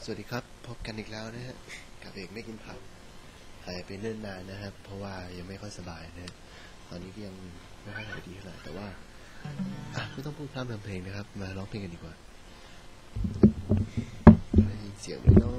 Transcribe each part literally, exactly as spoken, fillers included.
สวัสดีครับพบกันอีกแล้วนะฮะกับเอกไม่กินผักหายไปเนิ่นนานนะครับเพราะว่ายังไม่ค่อยสบายนะตอนนี้ก็ยังไม่ค่อยหายดีเท่าไหร่แต่ว่าอ่ะไม่ต้องพูดพร่ำทำเพลงนะครับมาร้องเพลงกันดีกว่าได้ยินเสียงไหมเนาะ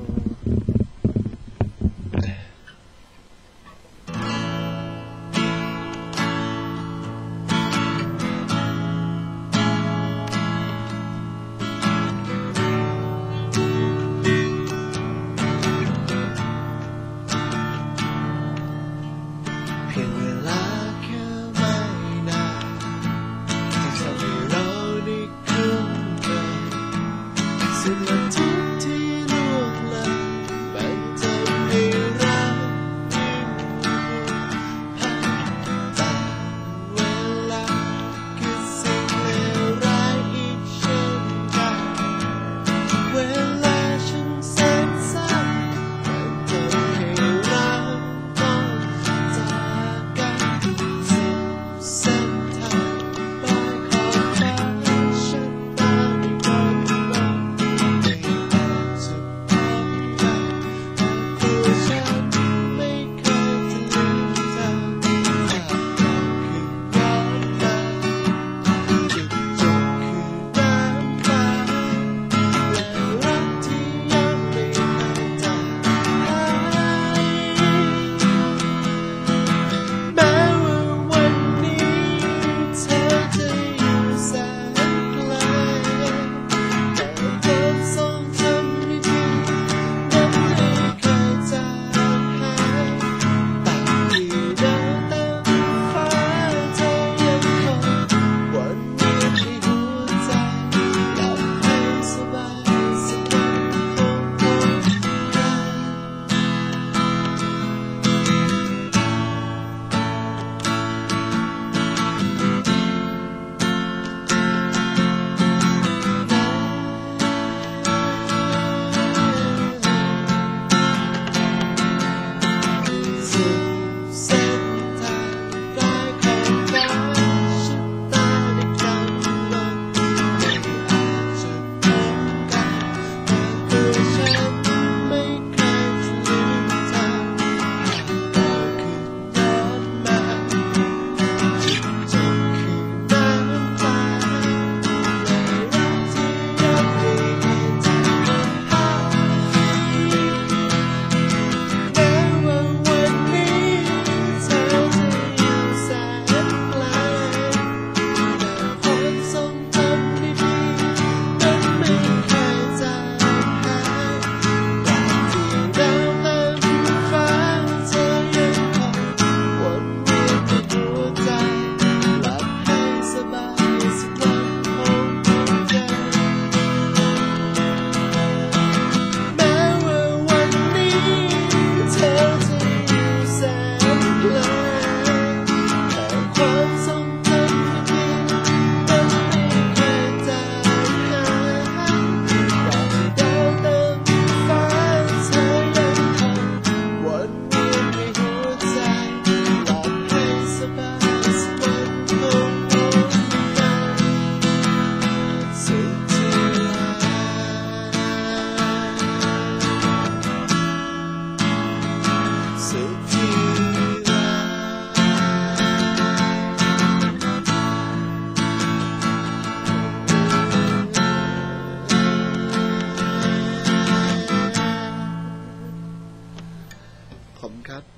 ขอบคุณครับ